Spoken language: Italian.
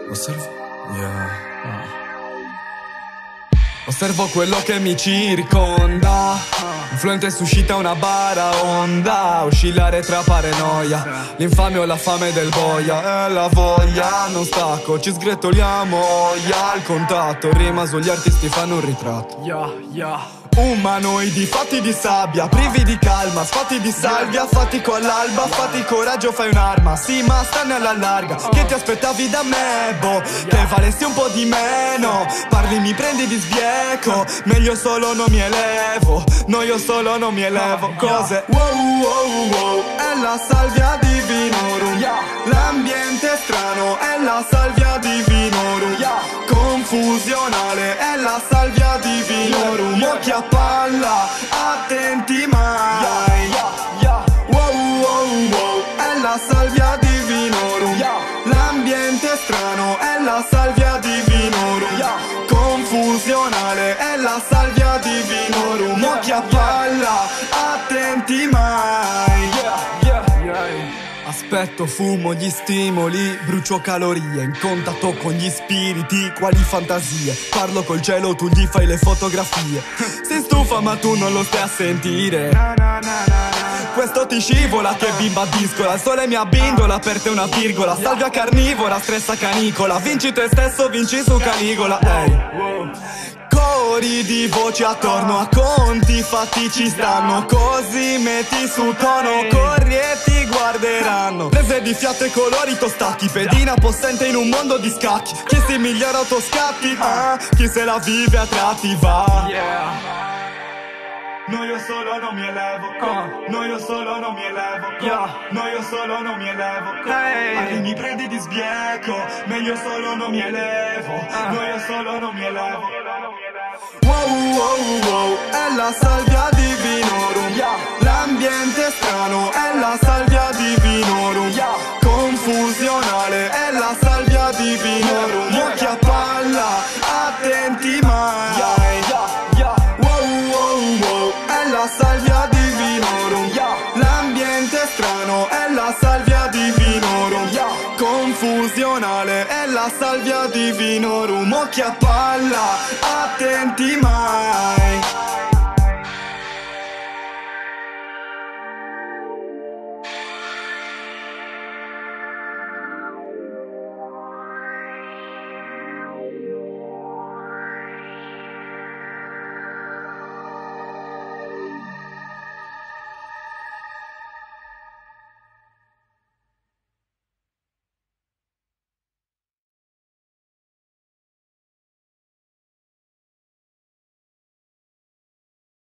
Osservo. Osservo quello che mi circonda. Influente suscita una baraonda. Oscillare tra paranoia, l'infame o la fame del boia. E la voglia, non stacco, ci sgretoliamo. Al contatto, rima sugli artisti fanno un ritratto. Umanoidi fatti di sabbia, privi di calma, sfatti di salvia, fatico all'alba, fatti coraggio, fai un'arma. Sì, ma stanne alla larga, che ti aspettavi da me, boh, che valessi un po' di meno. Parli, mi prendi di sbieco, meglio solo non mi elevo. No, io solo non mi elevo. Cose wow, wow, wow, è la salvia divinorum. L'ambiente è strano, è la salvia divinorum. Confusionale, è la salvia divinorum. Occhi a palla, attenti mai. Wow, wow, wow, è la salvia divinorum. L'ambiente è strano, è la salvia divinorum. Confusionale, è la salvia divinorum. Occhi a palla, attenti mai. Aspetto, fumo gli stimoli, brucio calorie, in contatto con gli spiriti, quali fantasie. Parlo col cielo, tu gli fai le fotografie. Si stufa ma tu non lo stai a sentire. Questo ti scivola, che bimba discola. Il sole mi abbindola, per te una virgola. Salvia carnivora, stressa canicola. Vinci te stesso, vinci su Caligola. Cori di voci attorno a conti fatti ci stanno. Così metti su tono, corri e ti guarderanno. Prese di fiato e colori tostati, pedina possente in un mondo di scacchi. Chi si migliora autoscatti, chi se la vive a tratti va. No, io solo non mi elevo. No, io solo non mi elevo. No, io solo non mi elevo. Parli, mi prendi di sbieco, meglio solo non mi elevo. No, io solo non mi elevo. Wow, wow, wow, è la salvia divinorum. L'ambiente è strano, è la salvia divinorum. Confusionale, è la salvia divinorum. Occhi a palla, attenti mai. La salvia divinorum. L'ambiente è strano, è la salvia divinorum. Confusionale, è la salvia divinorum. Occhi a palla, attenti mai.